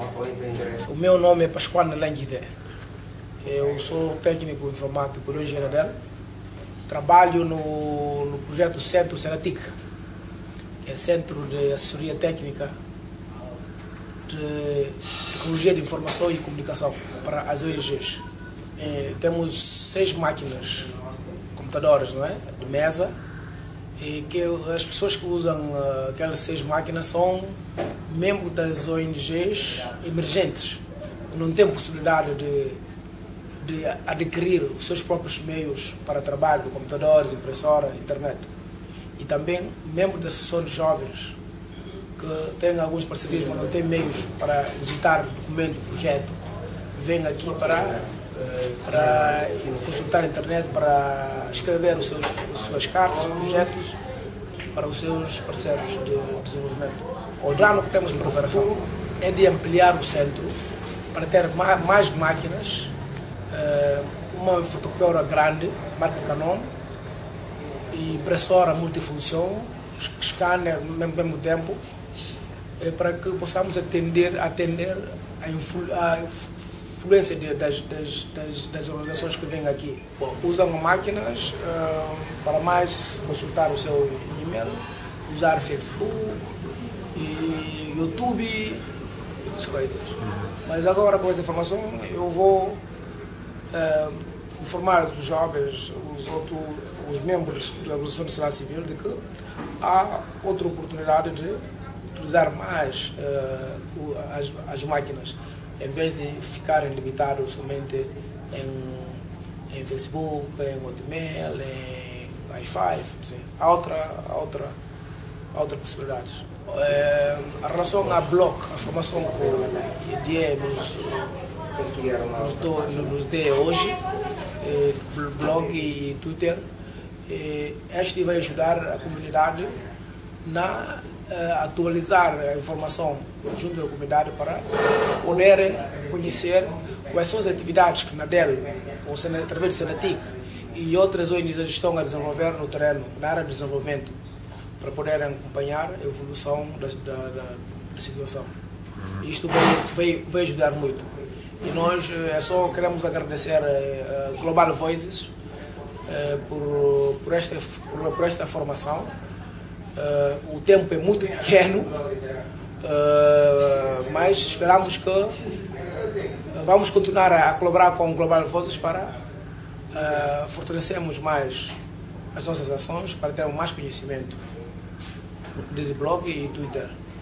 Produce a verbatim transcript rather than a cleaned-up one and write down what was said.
O meu nome é Pascoal Languide. Eu sou técnico informático do Engenharia dela. Trabalho no, no projeto Centro Senatic, que é Centro de Assessoria Técnica de Tecnologia de Informação e Comunicação para as O N Gs. E temos seis máquinas, computadores, não é? De mesa, e que as pessoas que usam uh, aquelas seis máquinas são membros das O N Gs emergentes, que não têm possibilidade de, de adquirir os seus próprios meios para trabalho, computadores, impressora, internet. E também membros da Associação de Jovens, que têm alguns parcerias, mas não têm meios para visitar documento, projeto, vêm aqui para, para consultar a internet, para escrever os seus, as suas cartas, projetos para os seus parceiros de desenvolvimento. O plano que temos de cooperação é de ampliar o centro para ter mais máquinas, uma fotocopiadora grande, marca Canon, e impressora multifunção, scanner ao mesmo tempo, para que possamos atender, atender a, influ, a influência de, das, das, das, das organizações que vêm aqui. Bom, usam máquinas uh, para mais consultar o seu e-mail, usar Facebook, e YouTube e outras coisas. Mas agora, com essa informação, eu vou uh, informar os jovens, os, outros, os membros da Organização Nacional Civil, de que há outra oportunidade de utilizar mais uh, as, as máquinas, em vez de ficarem limitados somente em, em Facebook, em Hotmail, em Wi-Fi. Há outra, há outra, há outra possibilidade. Uh, a relação à blog, a formação que o I D E nos, nos, do, nos dê hoje, eh, blog e Twitter, eh, este vai ajudar a comunidade na Uh, atualizar a informação junto da comunidade para poderem conhecer quais são as atividades que na D E L, ou através do Senatic e outras O N Gs estão a desenvolver no terreno, na área de desenvolvimento, para poderem acompanhar a evolução da, da, da, da situação. Isto vai, vai, vai ajudar muito. E nós uh, só queremos agradecer a uh, Global Voices uh, por, por, esta, por, por esta formação. Uh, o tempo é muito pequeno, uh, mas esperamos que uh, vamos continuar a, a colaborar com o Global Voices para uh, fortalecermos mais as nossas ações, para termos mais conhecimento no que diz blog e Twitter.